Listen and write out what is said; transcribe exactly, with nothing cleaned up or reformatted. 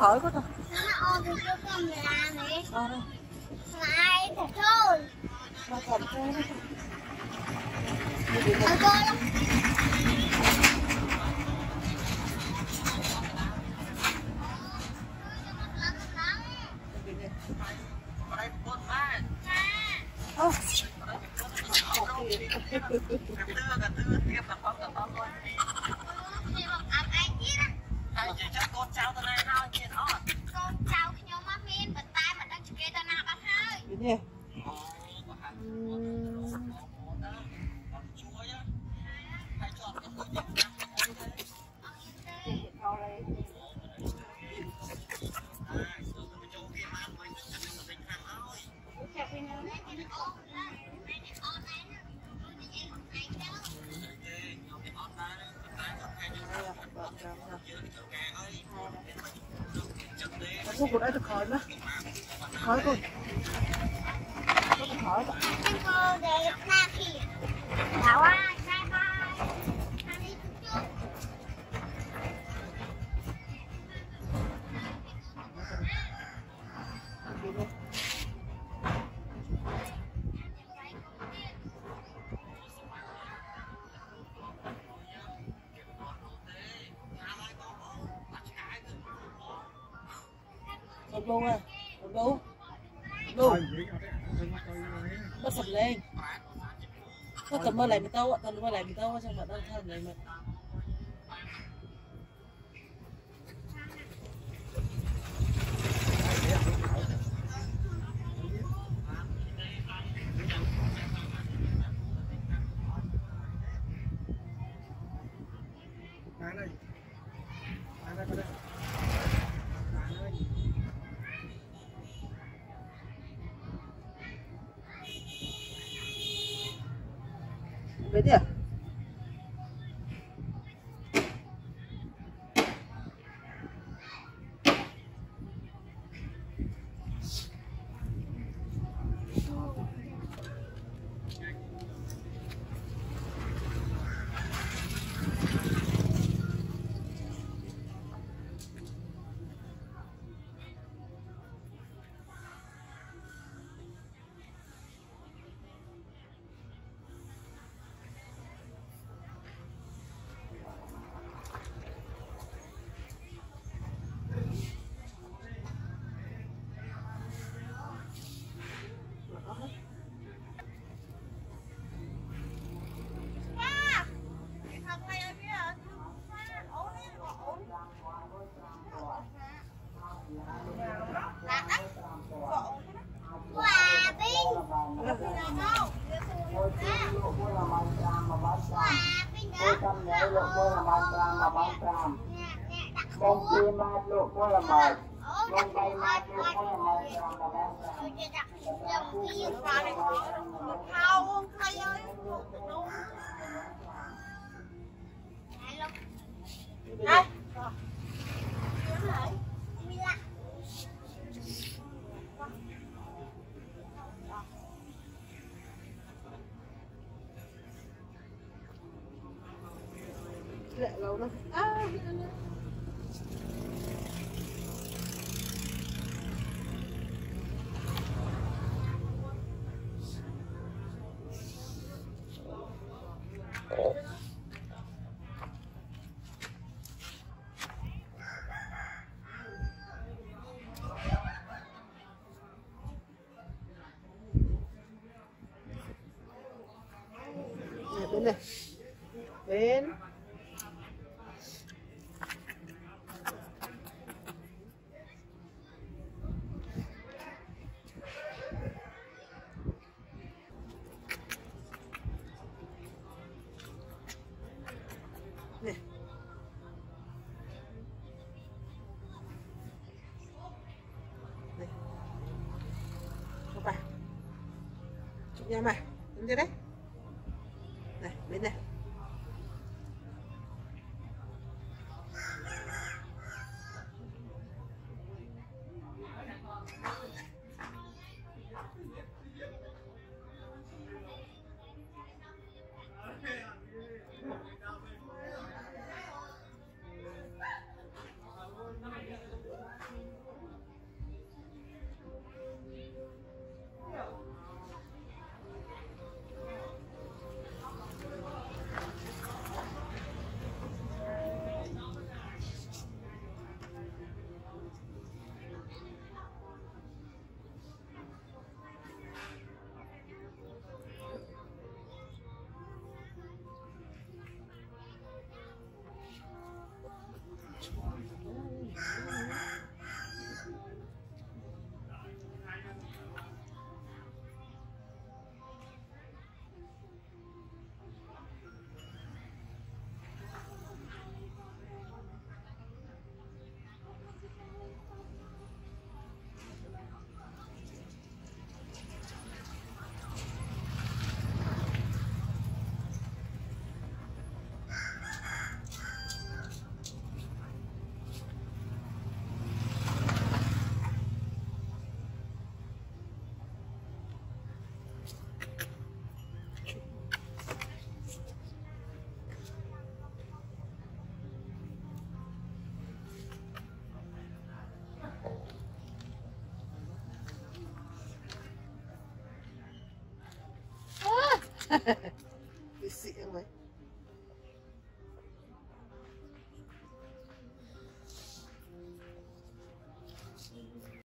khỏi quá thôi. Nó thì chưa cầm là mẹ. Ờ đâu. Lại thật thôi. Mà cầm cho nó. Ờ cô đó. Ô. con cháu tao này nó chuyện đó. Con cháu nhau mà miên bật tay mà đang kia tao nào bắt hơi. Cái gì? Cô cũng đã được khỏi mà. Khỏi cô. Cô được khỏi đó. Em cô để ra kì. Thảo ơi, bye bye. Ăn đi chút chút. Một đu à, một đu, đu, bắt sập lên, nó cầm mơ lại mình tao, tao mơ lại mình tao, xong mà tao thay lại mình. Biết chưa? Bông kia mát lục mua là mệt, bông cây mát lục mua là mệt, làm là mát. Đây. Lại lâu lắm. À, bên này, bên này. Này. Chụp à. Chụp nha mày. Đứng đây đấy. Này, bên này. Bị xịn rồi.